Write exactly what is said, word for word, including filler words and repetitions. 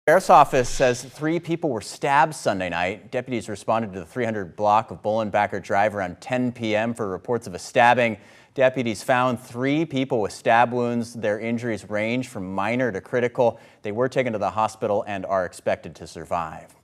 Sheriff's office says three people were stabbed Sunday night. Deputies responded to the three hundred block of Bullenbacker Drive around ten p m for reports of a stabbing. Deputies found three people with stab wounds. Their injuries range from minor to critical. They were taken to the hospital and are expected to survive.